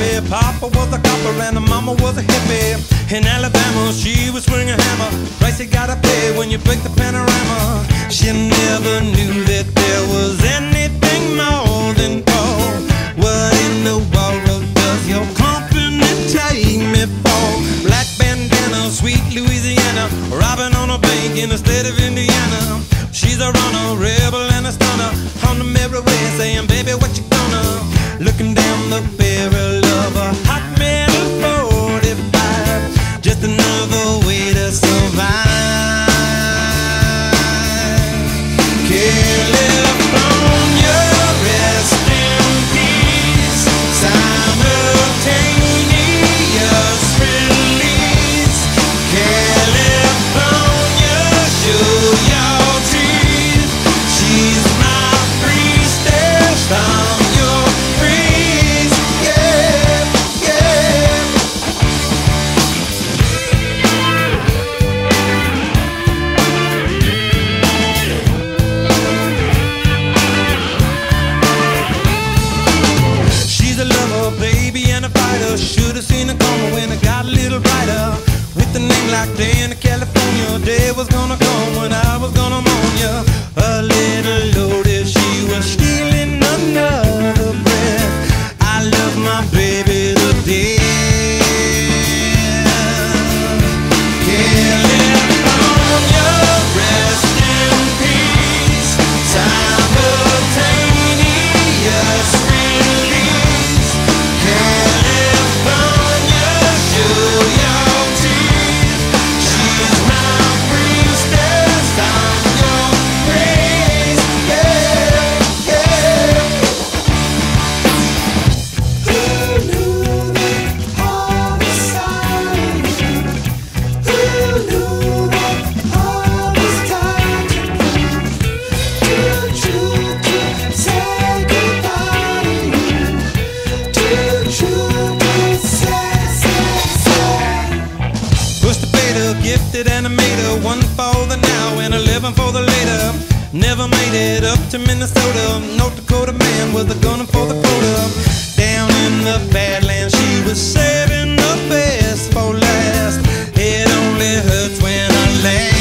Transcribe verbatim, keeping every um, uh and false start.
happy. Papa was a copper and the mama was a hippie. In Alabama, she was swinging a hammer. Price you gotta pay when you break the panorama. She never knew that there was anything more than gold. What in the world does your company take me for? Black bandana, sweet Louisiana, robbing on a bank in the state of Indiana. She's a runner, rebel and a stunner, on the merry way saying, baby, what you gonna? Looking down the barrel of a hot metal forty-five, just another way to survive. California, rest in peace. Simultaneous release. California, show your teeth. She's my priestess, I'm your priest. Yeah, yeah. She's a lover, baby, and a fighter. Should've seen her coming when it got a little brighter. With a name like Dana, California, day was gonna come when I was gonna mourn ya. A little loaded, she was stealing another breath. I love my baby to death. California, rest in peace. Simultaneous release. California, show your teeth. She's my priestess, I'm your priest. Yeah, yeah. Who knew that all was silent? Who knew that all was time to prove? Too true to say goodbye to you. Too true to say, say, say. Push the fader, gifted animator, one for the now and eleven for the later. Never made it up to Minnesota. North Dakota man with a gun for the quota. Down in the Badlands, she was saving the best for last. It only hurts when I laugh.